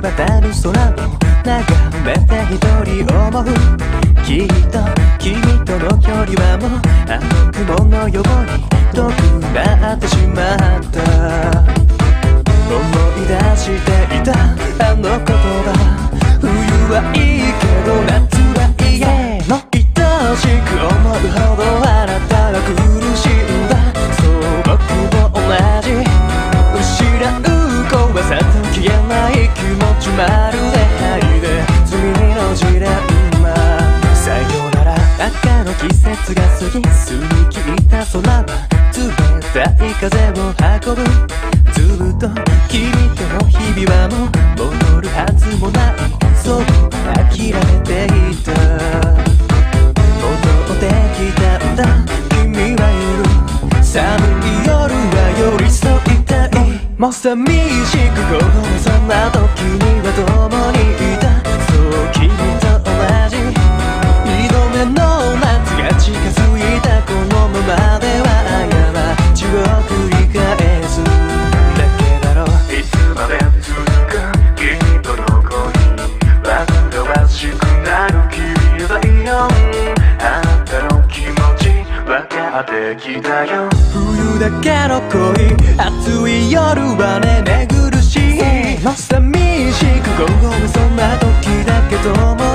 渡る空を眺めて一人思う。きっと君との距離はもうあの雲のように遠くなってしまった。思い出していたあの言葉、冬はいいけど夏は嫌の愛しく思うほどあなたが苦しんだ。そう僕も同じ失う怖さと消えない気持ち、まるで愛で罪のジレンマ。さよなら赤の季節が過ぎ、澄み切った空は冷たい風を運ぶ。ずっと君との日々はもう戻るはずもない、そう諦めていた。戻ってきたんだ君は夜、寒い夜は寄り添いたい。もう寂しくごめん、そんな時には共にいた。そう君と同じ二度目の夏が近づいた。このままでは過ちを繰り返すだけだろう。 いつまで続く君との恋、煩わしくなる君だよ。あなたの気持ち分かってきたよ。 冬だけの恋、暑い夜はね寝苦しい。もう寂しくごめん、そんな時だけども